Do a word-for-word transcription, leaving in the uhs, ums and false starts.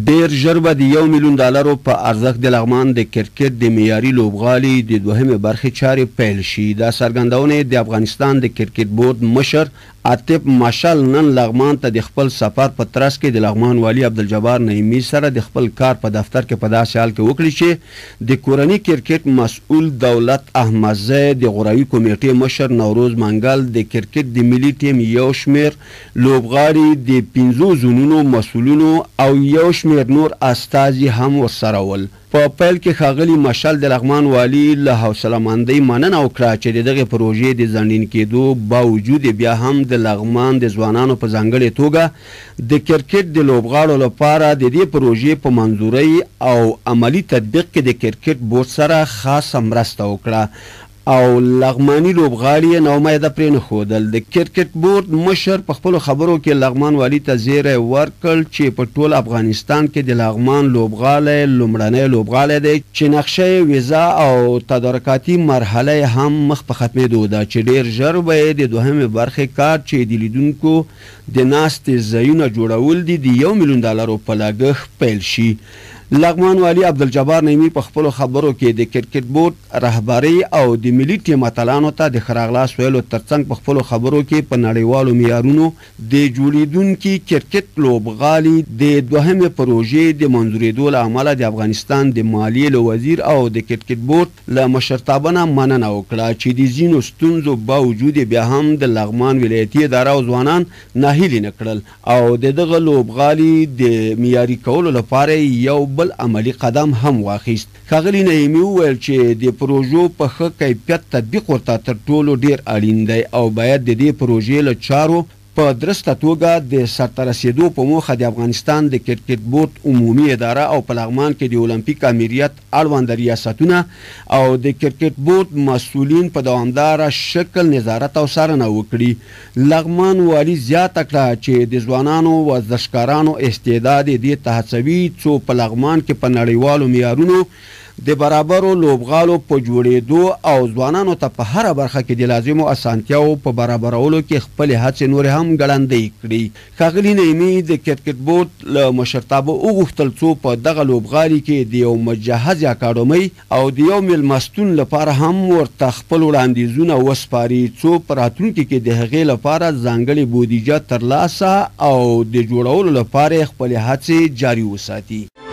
ډیر ژر به د یو میلیون ډالرو په ارزښت د لغمان د کرکټ د معیاري لوبغالي د دوهمې برخې چارې پیل شي. دا څرګندونې د افغانستان د کرکټ بورډ مشر عاطف مشال نن لغمان ته د خپل سفر په ترڅ کې د لغمان والي عبدالجبار نعیمي سره د خپل کار په دفتر کې په داسې حال کې وکړي چې د کورني کرکټ مسؤل دولت احمدزی، د غوراوي کمیټې مشر نوروز منګل، د کرکټ د ملي ټیم یو شمیر لوبغاړي، د پنځو زونونو مسؤلونو او یو شمیر نور استازي هم ورسره ول. په پیل کې ښاغلي مشال د لغمان والي له حوصله‌مندۍ مننه وکړه چې د دغې پروژې د ځنډین کېدو باوجود بیا هم د لغمان د ځوانانو په ځانګړې توګه د کرکټ د لوبغاړو لپاره د دې پروژې په منظورۍ او عملي تطبیق کې د کرکټ بورډ سره خاصه مرسته وکړه او لغماني لوبغاړي یې ناامیده پرې نه ښودل. د کرکټ بورډ مشر په خپلو خبرو کې لغمان والي ته زیری ورکړ چې په ټول افغانستان کې د لغمان لوبغالی لومړنی لوبغالی دی چې نقشه ویزا او تدارکاتي مرحله هم مخ په ختمېدو ده چې ډېر ژر به یې د دوهمې برخې کار چې د لیدونکو د ناستې ځایونه جوړول دي د یو میلیون ډالرو په لګښت پیل شي. لغمان والي عبدالجبار نعیمي په خپلو خبرو کې د کرکټ بورډ رهبرۍ او د ملي ټیم اتلانو ته د ښه راغلاست ویلو ترڅنګ په خپلو خبرو کې په نړیوالو معیارونو د جوړېدونکي کرکټ لوبغالي د دوهمې پروژې د منظورېدو له امله د افغانستان د مالیې له وزیر او د کرکټ بورډ له مشرتابه نه مننه وکړه چې د ځینو ستونزو باوجود بیا هم د لغمان ولایتي اداره او ځوانان ناهیلي نه کړل او د دغه لوبغالي د معیاري کولو لپاره یو بل عملی قدم هم واخیست. ښاغلي نعیمي وویل چې د پروژو په ښه کیفیت تطبیق ورته تر ټولو ډیر اړین دی او باید د دې پروژې له چارو په درسته توګه د سرته رسېدو په موخه د افغانستان د کرکټ بورډ عمومي اداره او په لغمان کې د اولمپیک امریت اړوند ریاستونه او د کرکټ بورډ مسؤلین په دوامداره شکل نظارت او څارنه وکړي. لغمان والي زیاته کړه چې د ځوانانو ورزشکارانو استعداد دې ته هڅوي څو په لغمان کې په نړیوالو معیارونو د برابرو لوبغالو په جوړېدو او ځوانانو ته په هره برخه کې د لازمو اسانتیاو په برابرولو کې خپلې هڅې نورې هم ګړندۍ کړي. ښاغلي نعیمي د کرکټ بورډ له مشرتابه وغوښتل څو په دغه لوبغالي کې د یو مجهزې اکاډمۍ او د یو میلمستون لپاره هم ورته خپل وړاندیزونه وسپاري څو په راتلونکي کې د هغې لپاره ځانګړې بودیجه ترلاسه او د جوړولو لپاره خپلې هڅې جاري وساتي.